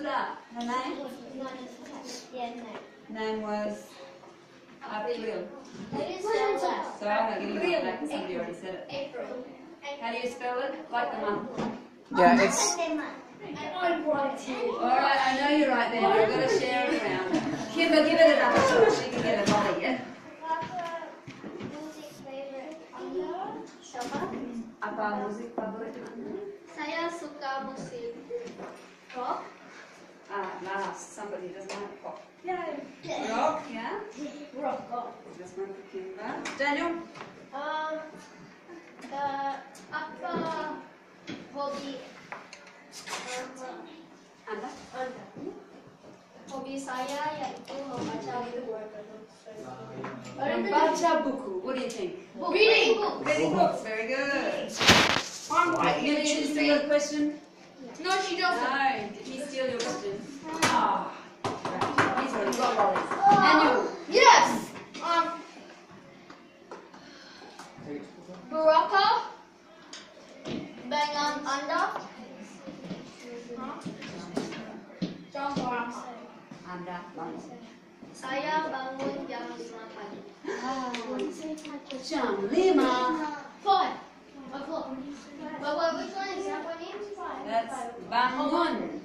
Sudah. Her name? Name was April. So I'm not giving it back because somebody already said it. April. How do you spell it? Like the month. Yeah, it's Alright, I know you're right there. I've got to share it around. Kimber, give it another shot. She can get a volley, yeah? Apa musik favorit? Saya suka musik rock. Last. Somebody doesn't like pop. Yay. Rock, yeah? Rock. This one for Kimber. Daniel? Apa hobi Anda? Hobi saya yaitu membaca buku. Membaca buku. What do you think? Reading. Reading books. Very good. Did you steal your question? No, she doesn't. No. Did he steal your question? Ah. Right. He's already got volleys. Daniel? Yes. Berapa dengan Anda? Jam berapa? Anda. Saya bangun jam 5 pagi. Jam 5. 5 o'clock. But which one is that one? That's bangun.